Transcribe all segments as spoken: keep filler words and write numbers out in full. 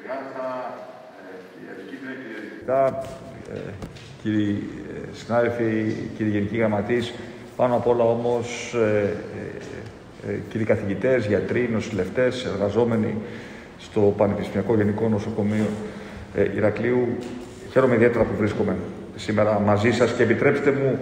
Κύριοι συνάδελφοι, κύριοι Γενικοί Γραμματείς, πάνω απ' όλα όμως ε, ε, ε, κύριοι καθηγητές, γιατροί, νοσηλευτές, εργαζόμενοι στο Πανεπιστημιακό Γενικό Νοσοκομείο ε, Ηρακλείου, χαίρομαι ιδιαίτερα που βρίσκομαι σήμερα μαζί σας και επιτρέψτε μου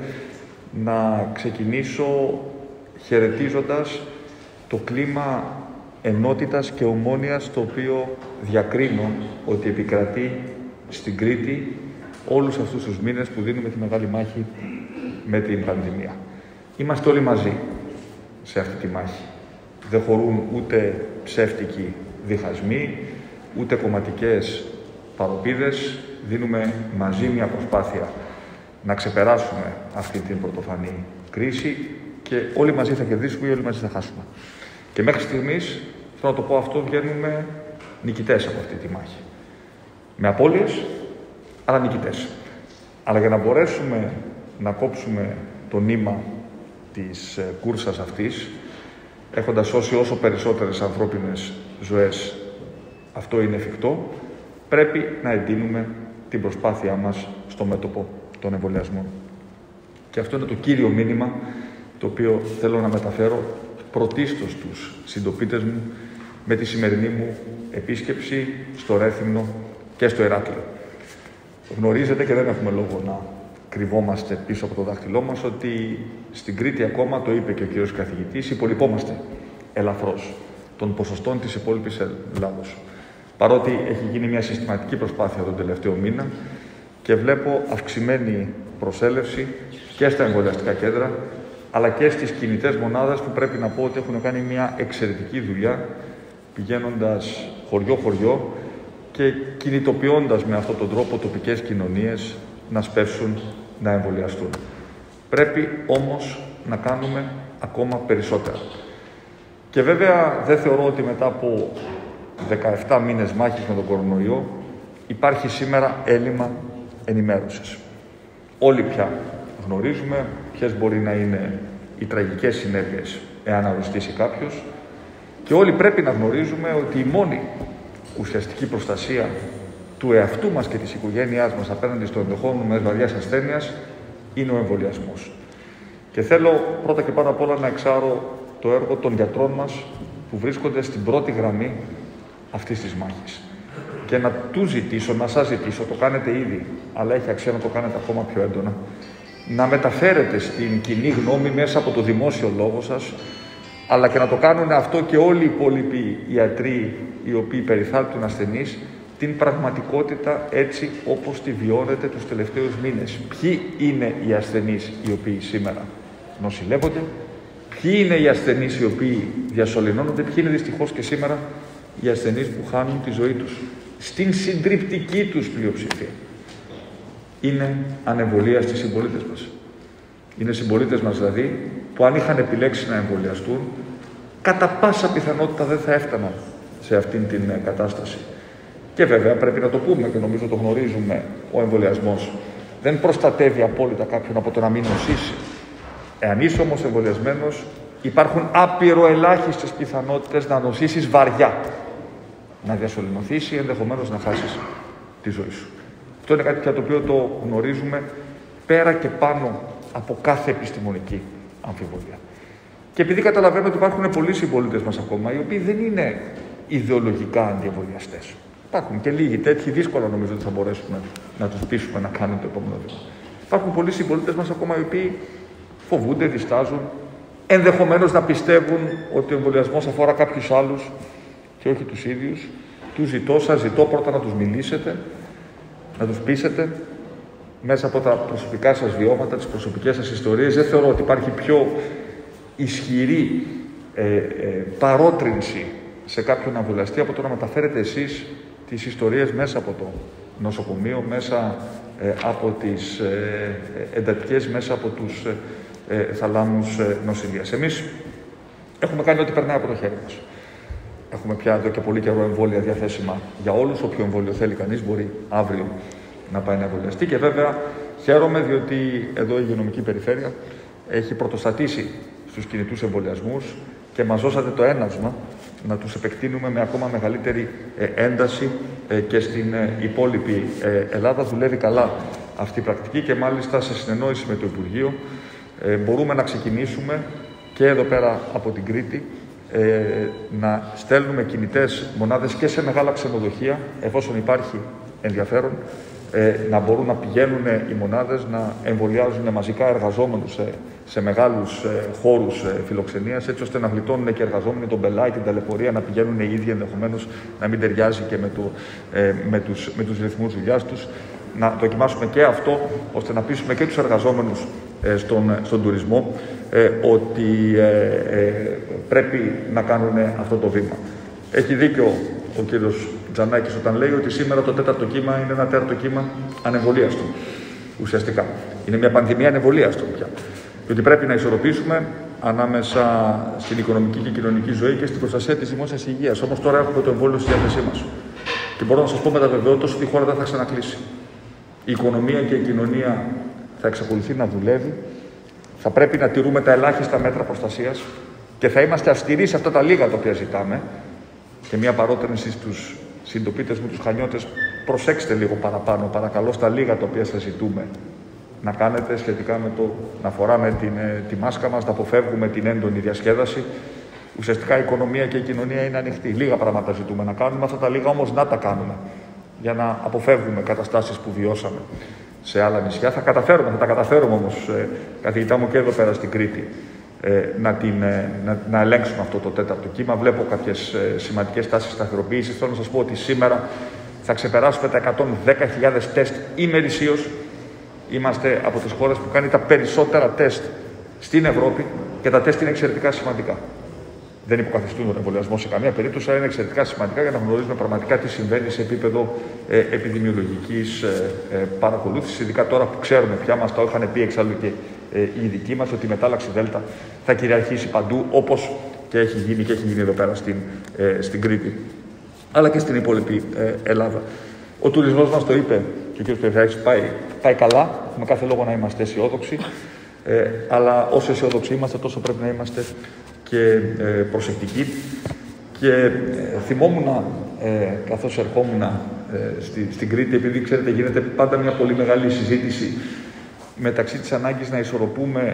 να ξεκινήσω χαιρετίζοντας το κλίμα ενότητας και ομόνοιας το οποίο διακρίνω ότι επικρατεί στην Κρήτη όλους αυτούς τους μήνες που δίνουμε τη μεγάλη μάχη με την πανδημία. Είμαστε όλοι μαζί σε αυτή τη μάχη. Δεν χωρούν ούτε ψεύτικοι διχασμοί, ούτε κομματικές παροπίδες. Δίνουμε μαζί μια προσπάθεια να ξεπεράσουμε αυτή την πρωτοφανή κρίση και όλοι μαζί θα κερδίσουμε ή όλοι μαζί θα χάσουμε. Και μέχρι στιγμής, θέλω να το πω αυτό, βγαίνουμε νικητές από αυτή τη μάχη. Με απώλειες, αλλά νικητές. Αλλά για να μπορέσουμε να κόψουμε το νήμα της κούρσας αυτής, έχοντας σώσει όσο περισσότερες ανθρώπινες ζωές αυτό είναι εφικτό, πρέπει να εντείνουμε την προσπάθειά μας στο μέτωπο των εμβολιασμών. Και αυτό είναι το κύριο μήνυμα το οποίο θέλω να μεταφέρω πρωτίστως στους συντοπίτες μου με τη σημερινή μου επίσκεψη στο Ρέθυμνο και στο Ηράκλειο. Γνωρίζετε και δεν έχουμε λόγο να κρυβόμαστε πίσω από το δάχτυλό μας ότι στην Κρήτη ακόμα, το είπε και ο κύριος καθηγητής, υπολοιπόμαστε ελαφρώς των ποσοστών της υπόλοιπης Ελλάδος. Παρότι έχει γίνει μια συστηματική προσπάθεια τον τελευταίο μήνα και βλέπω αυξημένη προσέλευση και στα εμβολιαστικά κέντρα, αλλά και στις κινητές μονάδες που πρέπει να πω ότι έχουν κάνει μια εξαιρετική δουλειά πηγαίνοντας χωριό-χωριό και κινητοποιώντας με αυτόν τον τρόπο τοπικές κοινωνίες να σπεύσουν να εμβολιαστούν. Πρέπει όμως να κάνουμε ακόμα περισσότερα. Και βέβαια δεν θεωρώ ότι μετά από δεκαεπτά μήνες μάχης με τον κορονοϊό υπάρχει σήμερα έλλειμμα ενημέρωσης. Όλοι πια γνωρίζουμε ποιες μπορεί να είναι οι τραγικές συνέπειες εάν αρρωστήσει κάποιος και όλοι πρέπει να γνωρίζουμε ότι η μόνη ουσιαστική προστασία του εαυτού μας και της οικογένειάς μας απέναντι στο ενδεχόμενο μιας βαριάς ασθένειας είναι ο εμβολιασμός. Και θέλω πρώτα και πάνω απ' όλα να εξάρω το έργο των γιατρών μας που βρίσκονται στην πρώτη γραμμή αυτής της μάχης. Και να τους ζητήσω, να σας ζητήσω, το κάνετε ήδη, αλλά έχει αξία να το κάνετε ακόμα πιο έντονα, να μεταφέρετε στην κοινή γνώμη μέσα από το δημόσιο λόγο σας, αλλά και να το κάνουν αυτό και όλοι οι υπόλοιποι ιατροί οι οποίοι περιθάλπτουν ασθενείς, την πραγματικότητα έτσι όπως τη βιώνετε τους τελευταίους μήνες. Ποιοι είναι οι ασθενείς οι οποίοι σήμερα νοσηλεύονται, ποιοι είναι οι ασθενείς οι οποίοι διασωληνώνονται, ποιοι είναι δυστυχώς και σήμερα οι ασθενείς που χάνουν τη ζωή τους. Στην συντριπτική τους πλειοψηφία είναι ανεμβολίαστοι συμπολίτες μας. Είναι συμπολίτες μας δηλαδή που αν είχαν επιλέξει να εμβολιαστούν, κατά πάσα πιθανότητα δεν θα έφταναν σε αυτήν την κατάσταση. Και βέβαια πρέπει να το πούμε και νομίζω το γνωρίζουμε, ο εμβολιασμός δεν προστατεύει απόλυτα κάποιον από το να μην νοσήσει. Εάν είσαι όμως εμβολιασμένος, υπάρχουν άπειροελάχιστες πιθανότητες να νοσήσεις βαριά, να διασωληνωθείς ή ενδεχομένως να χάσεις τη ζωή σου. Αυτό είναι κάτι το οποίο το γνωρίζουμε πέρα και πάνω από κάθε επιστημονική αμφιβολία. Και επειδή καταλαβαίνω ότι υπάρχουν πολλοί συμπολίτες μας ακόμα, οι οποίοι δεν είναι ιδεολογικά αντιεμβολιαστές. Υπάρχουν και λίγοι τέτοιοι, δύσκολα νομίζω ότι θα μπορέσουμε να τους πείσουμε να κάνουν το επόμενο βήμα. Υπάρχουν πολλοί συμπολίτες μας ακόμα οι οποίοι φοβούνται, διστάζουν, ενδεχομένως να πιστεύουν ότι ο εμβολιασμός αφορά κάποιους άλλους και όχι τους ίδιους. Τους ζητώ, σας ζητώ πρώτα να τους μιλήσετε, να τους πείσετε μέσα από τα προσωπικά σας βιώματα, τις προσωπικές σας ιστορίες. Δεν θεωρώ ότι υπάρχει πιο ισχυρή ε, ε, παρότρινση σε κάποιον εμβολιαστή από το να μεταφέρετε εσείς τις ιστορίες μέσα από το νοσοκομείο, μέσα ε, από τις ε, εντατικές, μέσα από τους ε, ε, θαλάμους ε, νοσηλείας. Εμείς έχουμε κάνει ό,τι περνάει από το χέρι μας. Έχουμε πια εδώ και πολύ καιρό εμβόλια διαθέσιμα για όλους. Όποιο εμβόλιο θέλει κανείς μπορεί αύριο να πάει να εμβολιαστεί. Και βέβαια χαίρομαι διότι εδώ η υγειονομική περιφέρεια έχει πρωτοστατήσει στους κινητούς εμβολιασμούς και μας δώσατε το έναυσμα να τους επεκτείνουμε με ακόμα μεγαλύτερη ένταση και στην υπόλοιπη Ελλάδα. Δουλεύει καλά αυτή η πρακτική και μάλιστα σε συνεννόηση με το Υπουργείο μπορούμε να ξεκινήσουμε και εδώ πέρα από την Κρήτη να στέλνουμε κινητές μονάδες και σε μεγάλα ξενοδοχεία, εφόσον υπάρχει ενδιαφέρον, να μπορούν να πηγαίνουν οι μονάδες να εμβολιάζουν μαζικά εργαζόμενους σε, σε μεγάλους χώρους φιλοξενίας, έτσι ώστε να γλιτώνουν και εργαζόμενοι τον πελάτη, την ταλαιπωρία, να πηγαίνουν οι ίδιοι ενδεχομένως να μην ταιριάζει και με, το, με, τους, με τους ρυθμούς δουλειάς τους. Να δοκιμάσουμε και αυτό, ώστε να πείσουμε και τους εργαζόμενους στον, στον τουρισμό ότι πρέπει να κάνουν αυτό το βήμα. Έχει δίκιο ο κύριος Τζανάκης όταν λέει ότι σήμερα το τέταρτο κύμα είναι ένα τέταρτο κύμα ανεμβολίαστο. Ουσιαστικά. Είναι μια πανδημία ανεμβολίαστο πια. Και ότι πρέπει να ισορροπήσουμε ανάμεσα στην οικονομική και κοινωνική ζωή και στην προστασία της δημόσιας υγείας. Όμως τώρα έχουμε το εμβόλιο στη διάθεσή μας. Και μπορώ να σας πω με τα βεβαιότητα ότι η χώρα δεν θα ξανακλείσει. Η οικονομία και η κοινωνία θα εξακολουθεί να δουλεύει. Θα πρέπει να τηρούμε τα ελάχιστα μέτρα προστασίας και θα είμαστε αυστηροί σε αυτά τα λίγα τα οποία ζητάμε. Και μια παρότρινση στους συντοπίτες μου, τους Χανιώτες, προσέξτε λίγο παραπάνω, παρακαλώ, στα λίγα τα οποία σας ζητούμε να κάνετε σχετικά με το να φοράμε την, τη μάσκα μας, να αποφεύγουμε την έντονη διασκέδαση. Ουσιαστικά η οικονομία και η κοινωνία είναι ανοιχτή. Λίγα πράγματα ζητούμε να κάνουμε, αυτά τα λίγα όμως να τα κάνουμε για να αποφεύγουμε καταστάσεις που βιώσαμε σε άλλα νησιά. Θα καταφέρουμε, θα τα καταφέρουμε όμως, ε, καθηγητά μου, και εδώ πέρα στην Κρήτη, ε, να, την, ε, να, να ελέγξουμε αυτό το τέταρτο κύμα. Βλέπω κάποιες ε, σημαντικές τάσεις σταθεροποίησης. Θέλω να σας πω ότι σήμερα θα ξεπεράσουμε τα εκατόν δέκα χιλιάδες τεστ ημερησίως. Είμαστε από τις χώρες που κάνει τα περισσότερα τεστ στην Ευρώπη και τα τεστ είναι εξαιρετικά σημαντικά. Δεν υποκαθιστούν τον εμβολιασμό σε καμία περίπτωση, αλλά είναι εξαιρετικά σημαντικά για να γνωρίζουμε πραγματικά τι συμβαίνει σε επίπεδο ε, επιδημιολογικής ε, ε, παρακολούθησης, ειδικά τώρα που ξέρουμε πια, μας το είχαν πει εξάλλου και ε, οι ειδικοί μας, ότι η μετάλλαξη Δέλτα θα κυριαρχήσει παντού, όπως και έχει γίνει και έχει γίνει εδώ πέρα στην, ε, στην Κρήτη, αλλά και στην υπόλοιπη ε, Ελλάδα. Ο τουρισμός μας το είπε και ο κ. Περιφερειάρχης, πάει, πάει καλά, έχουμε κάθε λόγο να είμαστε αισιόδοξοι, ε, αλλά όσο αισιόδοξοι είμαστε, τόσο πρέπει να είμαστε και ε, προσεκτικοί. Και ε, θυμόμουν, ε, καθώς ερχόμουν ε, στη, στην Κρήτη, επειδή ξέρετε γίνεται πάντα μια πολύ μεγάλη συζήτηση μεταξύ της ανάγκης να ισορροπούμε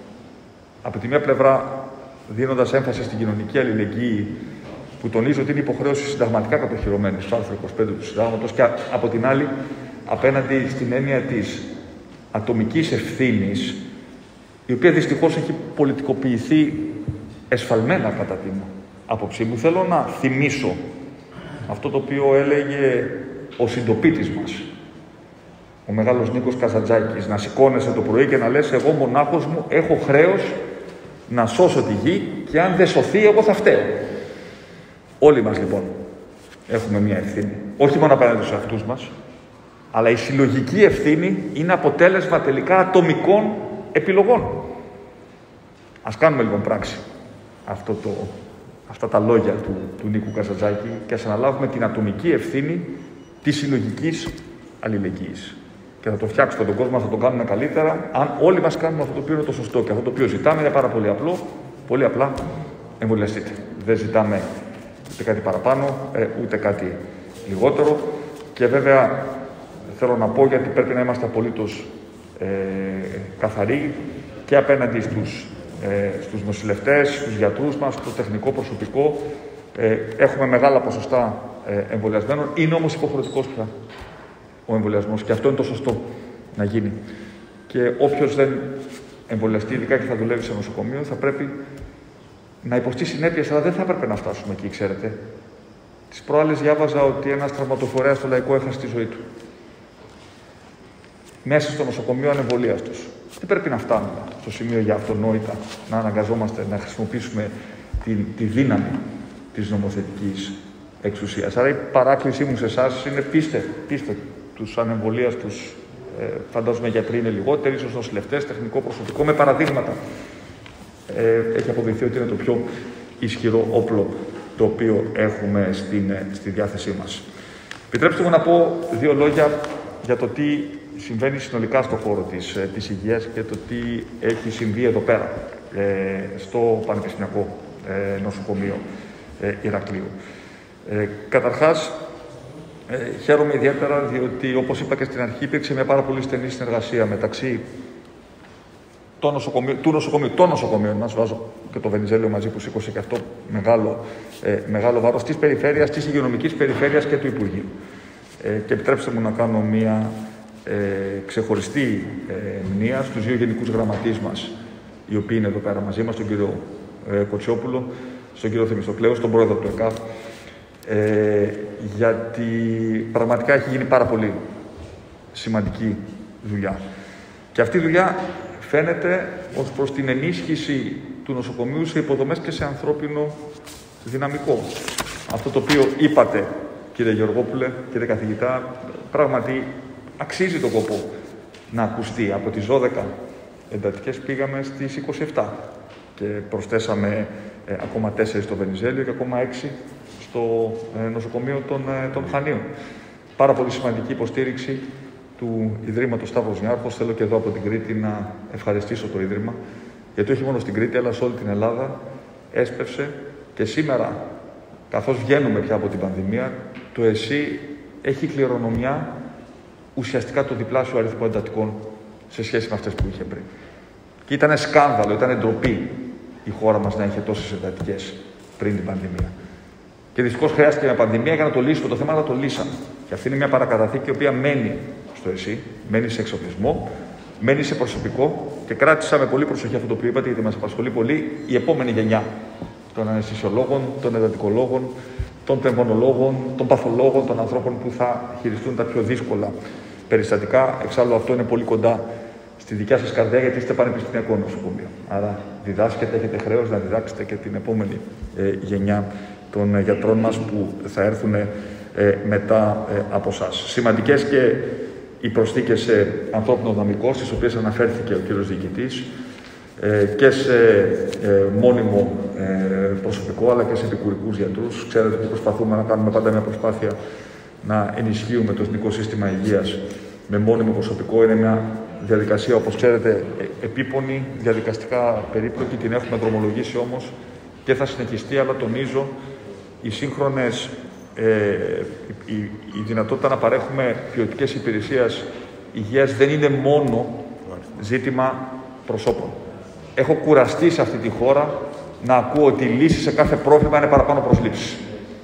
από τη μία πλευρά δίνοντας έμφαση στην κοινωνική αλληλεγγύη, που τονίζω ότι είναι υποχρέωση συνταγματικά κατοχυρωμένη στο άρθρο είκοσι πέντε του Συντάγματος, και από την άλλη απέναντι στην έννοια της ατομικής ευθύνης, η οποία δυστυχώς έχει πολιτικοποιηθεί εσφαλμένα κατά την άποψή μου. Θέλω να θυμίσω αυτό το οποίο έλεγε ο συντοπίτης μας, ο μεγάλος Νίκος Καζαντζάκης, να σηκώνεσαι το πρωί και να λες: εγώ μονάχος μου έχω χρέος να σώσω τη γη και αν δεν σωθεί εγώ θα φταίω. Όλοι μας λοιπόν έχουμε μια ευθύνη, όχι μόνο απέναντι στους εαυτούς μας, αλλά η συλλογική ευθύνη είναι αποτέλεσμα τελικά ατομικών επιλογών. Ας κάνουμε λοιπόν πράξη αυτό το, αυτά τα λόγια του, του Νίκου Καζαντζάκη και ας αναλάβουμε την ατομική ευθύνη της συλλογικής αλληλεγγύης. Και θα το φτιάξουμε τον κόσμο, θα το κάνουμε καλύτερα, αν όλοι μας κάνουμε αυτό το οποίο είναι το σωστό. Και αυτό το οποίο ζητάμε είναι πάρα πολύ απλό, πολύ απλά: εμβολιαστείτε. Δεν ζητάμε ούτε κάτι παραπάνω, ε, ούτε κάτι λιγότερο. Και βέβαια θέλω να πω, γιατί πρέπει να είμαστε απολύτως ε, καθαροί και απέναντι στους, ε, στους νοσηλευτές, στους γιατρούς μας, στο τεχνικό προσωπικό. Ε, έχουμε μεγάλα ποσοστά ε, εμβολιασμένων, είναι όμως υποχρεωτικός πια ο εμβολιασμός και αυτό είναι το σωστό να γίνει. Και όποιος δεν εμβολιαστεί, ειδικά και θα δουλεύει σε νοσοκομείο, θα πρέπει να υποστεί συνέπειες, αλλά δεν θα έπρεπε να φτάσουμε εκεί, ξέρετε. Τις προάλλες διάβαζα ότι ένας τραυματοφορέας στο Λαϊκό έχασε τη ζωή του. Μέσα στο νοσοκομείο ανεμβολίαστος. Δεν πρέπει να φτάνουμε στο σημείο για αυτονόητα να αναγκαζόμαστε να χρησιμοποιήσουμε τη, τη δύναμη της νομοθετικής εξουσίας. Άρα η παράκλησή μου σε εσάς είναι: πείστε, πείστε τους ανεμβολίαστους, ε, φαντάζομαι γιατροί είναι λιγότεροι, ίσως νοσηλευτές, τεχνικό προσωπικό, με παραδείγματα. Ε, έχει αποδειχθεί ότι είναι το πιο ισχυρό όπλο το οποίο έχουμε στην, στη διάθεσή μας. Επιτρέψτε μου να πω δύο λόγια για το τι συμβαίνει συνολικά στον χώρο της, της υγείας και το τι έχει συμβεί εδώ πέρα, ε, στο Πανεπιστημιακό ε, Νοσοκομείο ε, Ηρακλείου. Ε, καταρχάς, Ε, χαίρομαι ιδιαίτερα διότι, όπως είπα και στην αρχή, υπήρξε μια πάρα πολύ στενή συνεργασία μεταξύ το νοσοκομείο, του νοσοκομείου, των νοσοκομείων μας, βάζω και το Βενιζέλιο μαζί που σήκωσε και αυτό μεγάλο, ε, μεγάλο βάρος, της περιφέρειας, της υγειονομικής περιφέρειας και του Υπουργείου. Ε, και επιτρέψτε μου να κάνω μια ε, ξεχωριστή ε, μνήα στους δύο γενικούς γραμματείς μας, οι οποίοι είναι εδώ πέρα μαζί μας, τον κύριο ε, Κοτσιόπουλο, στον κύριο Θεμιστοκλέο, στον πρόεδρο του ΕΚΑΒ, ε, γιατί πραγματικά έχει γίνει πάρα πολύ σημαντική δουλειά. Και αυτή η δουλειά φαίνεται ως προς την ενίσχυση του νοσοκομείου σε υποδομές και σε ανθρώπινο δυναμικό. Αυτό το οποίο είπατε, κύριε Γεωργόπουλε, κύριε καθηγητά, πράγματι αξίζει τον κόπο να ακουστεί. Από τις δώδεκα εντατικές πήγαμε στις είκοσι επτά και προσθέσαμε ε, ακόμα τέσσερις στο Βενιζέλιο και ακόμα έξι στο ε, νοσοκομείο των, ε, των Χανίων. Πάρα πολύ σημαντική υποστήριξη του Ιδρύματος Σταύρος Νιάρχος. Θέλω και εδώ από την Κρήτη να ευχαριστήσω το Ίδρυμα, γιατί όχι μόνο στην Κρήτη, αλλά σε όλη την Ελλάδα έσπευσε και σήμερα, καθώς βγαίνουμε πια από την πανδημία, το ΕΣΥ έχει κληρονομιά ουσιαστικά το διπλάσιο αριθμό εντατικών σε σχέση με αυτές που είχε πριν. Και ήταν σκάνδαλο, ήταν ντροπή η χώρα μας να είχε τόσες εντατικές πριν την πανδημία. Και δυστυχώς χρειάστηκε μια πανδημία για να το λύσουμε το θέμα, αλλά το λύσαμε. Και αυτή είναι μια παρακαταθήκη η οποία μένει στο ΕΣΥ, μένει σε εξοπλισμό, μένει σε προσωπικό και κράτησα με πολύ προσοχή αυτό το οποίο είπατε, γιατί μας απασχολεί πολύ η επόμενη γενιά των αναισθησιολόγων, των εντατικολόγων, των πνευμονολόγων, των παθολόγων, των ανθρώπων που θα χειριστούν τα πιο δύσκολα περιστατικά. Εξάλλου αυτό είναι πολύ κοντά στη δικιά σας καρδιά, γιατί είστε πανεπιστημιακό νοσοκομείο. Άρα διδάσκετε, έχετε χρέος να διδάξετε και την επόμενη ε, γενιά των ε, γιατρών μας που θα έρθουν ε, μετά ε, από εσάς. Σημαντικές και οι προσθήκες σε ανθρώπινο δυναμικό, στις οποίες αναφέρθηκε ο κύριος Διοικητής, ε, και σε ε, μόνιμο ε, προσωπικό, αλλά και σε επικουρικούς γιατρούς. Ξέρετε ότι προσπαθούμε να κάνουμε πάντα μια προσπάθεια να ενισχύουμε το Εθνικό Σύστημα Υγείας με μόνιμο προσωπικό. Είναι μια διαδικασία, όπως ξέρετε, επίπονη, διαδικαστικά περίπλοκη, την έχουμε δρομολογήσει όμως και θα συνεχιστεί, αλλά τονίζω, οι σύγχρονες, ε, η, η δυνατότητα να παρέχουμε ποιοτικές υπηρεσίες υγείας δεν είναι μόνο ζήτημα προσώπων. Έχω κουραστεί σε αυτή τη χώρα να ακούω ότι η λύση σε κάθε πρόβλημα είναι παραπάνω προσλήψεις.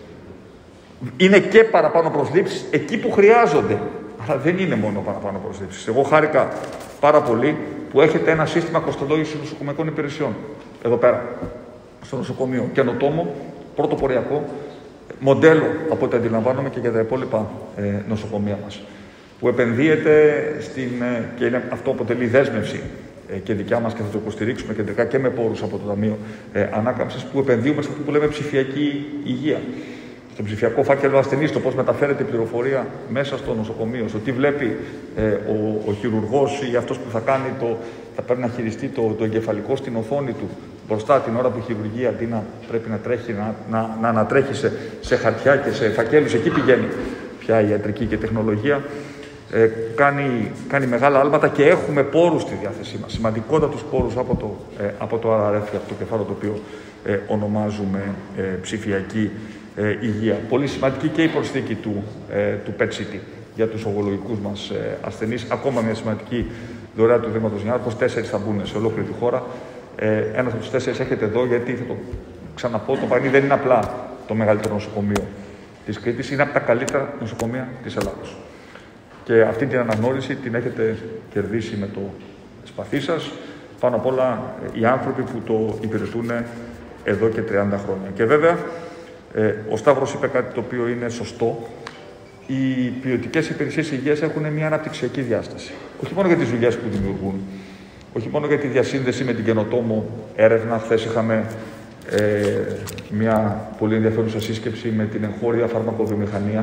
Είναι και παραπάνω προσλήψεις εκεί που χρειάζονται, αλλά δεν είναι μόνο παραπάνω προσλήψεις. Εγώ χάρηκα πάρα πολύ που έχετε ένα σύστημα κοστολόγησης νοσοκομειακών υπηρεσιών εδώ πέρα, στο νοσοκομείο. Καινοτόμο, πρωτοποριακό, μοντέλο από ό,τι αντιλαμβάνομαι και για τα υπόλοιπα ε, νοσοκομεία μας. Που επενδύεται στην, ε, και είναι, αυτό αποτελεί δέσμευση ε, και δικιά μας και θα το υποστηρίξουμε κεντρικά και με πόρους από το Ταμείο ε, Ανάκαμψης, που επενδύουμε σε αυτό που λέμε ψηφιακή υγεία. Στον ψηφιακό φάκελο ασθενής, το πώς μεταφέρεται η πληροφορία μέσα στο νοσοκομείο, στο τι βλέπει ε, ο, ο χειρουργός ή αυτός που θα, κάνει το, θα πρέπει να χειριστεί το, το εγκεφαλικό στην οθόνη του μπροστά την ώρα που χειρουργεί, αντί να πρέπει να τρέχει, να, να, να ανατρέχει σε, σε χαρτιά και σε φακέλους. Εκεί πηγαίνει πια η ιατρική και τεχνολογία. Ε, κάνει, κάνει μεγάλα άλματα και έχουμε πόρους στη διάθεσή μας, σημαντικότατους πόρους από το, ε, από το αρ αρ εφ, από το κεφάλαιο το οποίο ε, ονομάζουμε ε, ψηφιακή ε, υγεία. Πολύ σημαντική και η προσθήκη του, ε, του πι ι τι σι τι για τους ογκολογικούς μας ε, ασθενείς. Ακόμα μια σημαντική δωρεά του Ιδρύματος Νιάρχος. Τέσσερις θα μπουν σε ολόκληρη τη χώρα. Ε, ένας από τους τέσσερις έχετε εδώ, γιατί θα το ξαναπώ, το Πανί δεν είναι απλά το μεγαλύτερο νοσοκομείο της Κρήτης, είναι από τα καλύτερα νοσοκομεία της Ελλάδος. Και αυτή την αναγνώριση την έχετε κερδίσει με το σπαθί σας. Πάνω απ' όλα οι άνθρωποι που το υπηρετούν εδώ και τριάντα χρόνια. Και βέβαια, ε, ο Σταύρος είπε κάτι το οποίο είναι σωστό. Οι ποιοτικές υπηρεσίες υγείας έχουν μια αναπτυξιακή διάσταση. Όχι μόνο για τις δουλειές που δημιουργούν, όχι μόνο για τη διασύνδεση με την καινοτόμο έρευνα. Χθες είχαμε ε, μια πολύ ενδιαφέρουσα σύσκεψη με την εγχώρια φαρμακοβιομηχανία,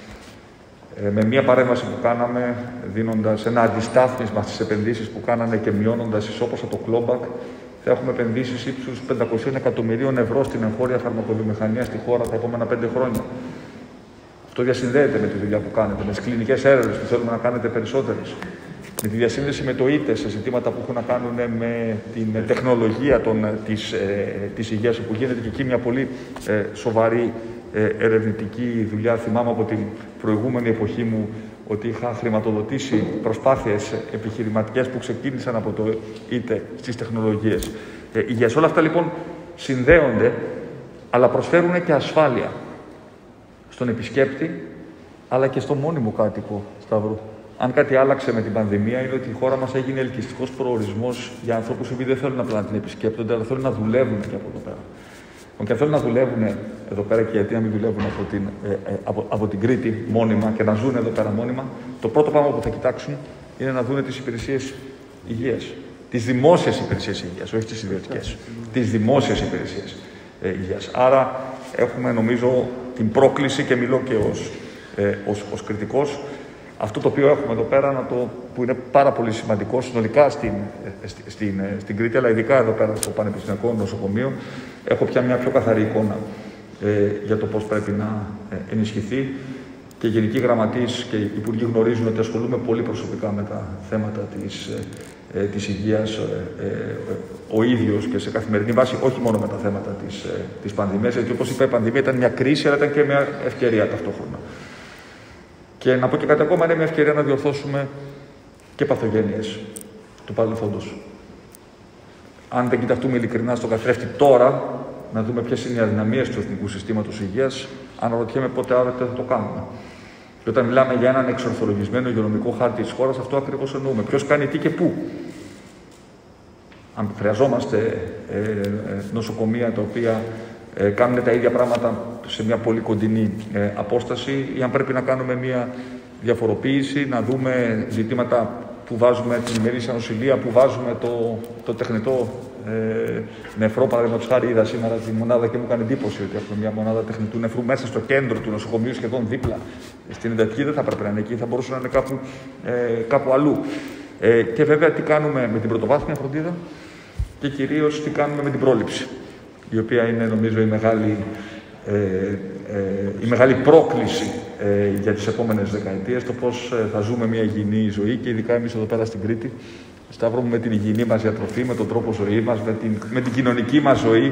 ε, με μια παρέμβαση που κάναμε, δίνοντας ένα αντιστάθμισμα στις επενδύσεις που κάνανε και μειώνοντας ισόποσα το clawback. Θα έχουμε επενδύσεις ύψους πεντακόσια εκατομμυρίων ευρώ στην εγχώρια φαρμακοβιομηχανία στη χώρα τα επόμενα πέντε χρόνια. Αυτό διασυνδέεται με τη δουλειά που κάνετε, με τις κλινικές έρευνες που θέλουμε να κάνετε περισσότερες, με τη διασύνδεση με το ΙΤΕ σε ζητήματα που έχουν να κάνουν με την τεχνολογία των, της, ε, της υγείας, που γίνεται και εκεί μια πολύ ε, σοβαρή ε, ερευνητική δουλειά. Θυμάμαι από την προηγούμενη εποχή μου ότι είχα χρηματοδοτήσει προσπάθειες επιχειρηματικές που ξεκίνησαν από το ΙΤΕ στις τεχνολογίες ε, υγείας. Όλα αυτά λοιπόν συνδέονται, αλλά προσφέρουν και ασφάλεια στον επισκέπτη, αλλά και στο μόνιμο κάτοικο Σταύρου. Αν κάτι άλλαξε με την πανδημία, είναι ότι η χώρα μας έγινε ελκυστικός προορισμός για ανθρώπους που δεν θέλουν απλά να την επισκέπτονται, αλλά θέλουν να δουλεύουν και από εδώ πέρα. Και αν θέλουν να δουλεύουν εδώ πέρα, και γιατί να μην δουλεύουν από την, ε, ε, από, από την Κρήτη μόνιμα και να ζουν εδώ πέρα μόνιμα, το πρώτο πράγμα που θα κοιτάξουν είναι να δουν τις υπηρεσίες υγείας. Τις δημόσιες υπηρεσίες υγείας, όχι τις ιδιωτικές. Τις δημόσιες υπηρεσίες ε, υγείας. Άρα έχουμε, νομίζω, την πρόκληση, και μιλώ και ως, ε, ως, ως κριτικός, αυτό το οποίο έχουμε εδώ πέρα, να το, που είναι πάρα πολύ σημαντικό συνολικά στην, στην, στην, στην Κρήτη, αλλά ειδικά εδώ πέρα στο Πανεπιστημιακό Νοσοκομείο, έχω πια μια πιο καθαρή εικόνα ε, για το πώς πρέπει να ε, ενισχυθεί. Και οι γενικοί γραμματείς και οι υπουργοί γνωρίζουν ότι ασχολούμαι πολύ προσωπικά με τα θέματα της, ε, της υγείας ε, ε, ο ίδιος και σε καθημερινή βάση, όχι μόνο με τα θέματα της, ε, της πανδημίας, γιατί όπως είπα, η πανδημία ήταν μια κρίση, αλλά ήταν και μια ευκαιρία ταυτόχρονα. Και να πω και κάτι ακόμα, είναι μια ευκαιρία να διορθώσουμε και παθογένειες του παρελθόντος. Αν δεν κοιταχτούμε ειλικρινά στον καθρέφτη τώρα, να δούμε ποιες είναι οι αδυναμίες του εθνικού συστήματος υγείας, αναρωτιέμαι πότε άλλοτε θα το κάνουμε. Και όταν μιλάμε για έναν εξορθολογισμένο υγειονομικό χάρτη της χώρας, αυτό ακριβώς εννοούμε. Ποιος κάνει τι και πού. Αν χρειαζόμαστε ε, ε, νοσοκομεία τα οποία ε, κάνουν τα ίδια πράγματα σε μια πολύ κοντινή ε, απόσταση, ή αν πρέπει να κάνουμε μια διαφοροποίηση, να δούμε ζητήματα που βάζουμε την ημερήσια νοσηλεία, που βάζουμε το, το τεχνητό ε, νεφρό. Παραδείγματος χάρη, είδα σήμερα τη μονάδα και μου έκανε εντύπωση ότι έχουμε μια μονάδα τεχνητού νεφρού μέσα στο κέντρο του νοσοκομείου, σχεδόν δίπλα. Στην εντατική δεν θα έπρεπε να είναι εκεί, θα μπορούσε να είναι κάπου, ε, κάπου αλλού. Ε, και βέβαια τι κάνουμε με την πρωτοβάθμια φροντίδα και κυρίως τι κάνουμε με την πρόληψη, η οποία είναι, νομίζω, η μεγάλη, ε, ε, η μεγάλη πρόκληση ε, για τις επόμενες δεκαετίες, το πώς ε, θα ζούμε μια υγιεινή ζωή, και ειδικά εμείς εδώ πέρα στην Κρήτη, Σταύρο, με την υγιεινή μας διατροφή, με τον τρόπο ζωής μας, με την, με την κοινωνική μας ζωή,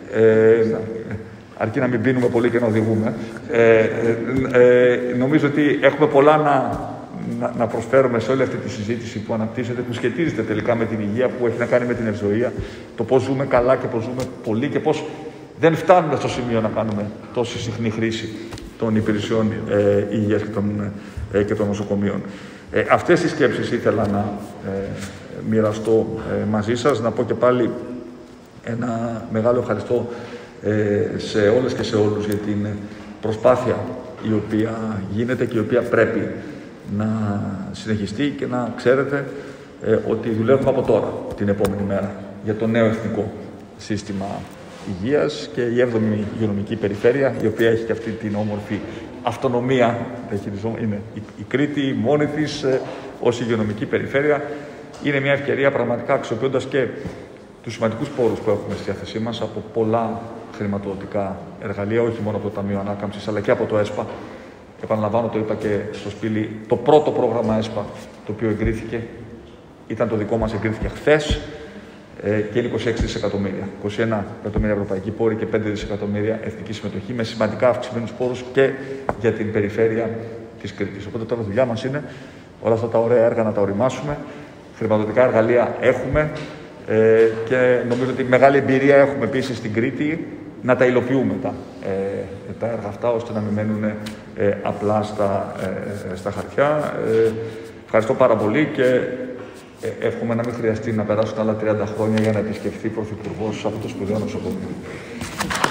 ε, αρκεί να μην πίνουμε πολύ και να οδηγούμε. Ε, ε, ε, νομίζω ότι έχουμε πολλά να, να, να προσφέρουμε σε όλη αυτή τη συζήτηση που αναπτύσσεται, που σχετίζεται τελικά με την υγεία, που έχει να κάνει με την ευζοία, το πώς ζούμε καλά και πώς ζούμε πολύ και πώς δεν φτάνουμε στο σημείο να κάνουμε τόση συχνή χρήση των υπηρεσιών ε, υγείας και των, ε, και των νοσοκομείων. Ε, αυτές τις σκέψεις ήθελα να ε, μοιραστώ ε, μαζί σας. Να πω και πάλι ένα μεγάλο ευχαριστώ ε, σε όλες και σε όλους για την προσπάθεια η οποία γίνεται και η οποία πρέπει να συνεχιστεί, και να ξέρετε ε, ότι δουλεύουμε από τώρα, την επόμενη μέρα, για το νέο εθνικό σύστημα υγείας και η έβδομη υγειονομική περιφέρεια, η οποία έχει και αυτή την όμορφη αυτονομία. Είναι η, η Κρήτη μόνη της ε, ως υγειονομική περιφέρεια. Είναι μια ευκαιρία, πραγματικά, αξιοποιώντας και τους σημαντικούς πόρους που έχουμε στη διάθεσή μας από πολλά χρηματοδοτικά εργαλεία, όχι μόνο από το Ταμείο Ανάκαμψης, αλλά και από το ΕΣΠΑ. Επαναλαμβάνω, το είπα και στο Σπίλι, το πρώτο πρόγραμμα ΕΣΠΑ το οποίο εγκρίθηκε ήταν το δικό μας, εγκρίθηκε χθες. Και είναι είκοσι έξι δισεκατομμύρια. είκοσι ένα εκατομμύρια ευρωπαϊκή πόρη και πέντε δισεκατομμύρια εθνική συμμετοχή, με σημαντικά αυξημένους πόρους και για την περιφέρεια της Κρήτης. Οπότε τώρα η δουλειά μας είναι όλα αυτά τα ωραία έργα να τα οριμάσουμε. Χρηματοδοτικά εργαλεία έχουμε ε, και νομίζω ότι μεγάλη εμπειρία έχουμε επίσης στην Κρήτη να τα υλοποιούμε τα, ε, τα έργα αυτά, ώστε να μην μένουν ε, απλά στα, ε, στα χαρτιά. Ε, ευχαριστώ πάρα πολύ και εύχομαι να μην χρειαστεί να περάσουν άλλα τριάντα χρόνια για να επισκεφθεί Πρωθυπουργός αυτό το σπουδαίο νοσοκομείο.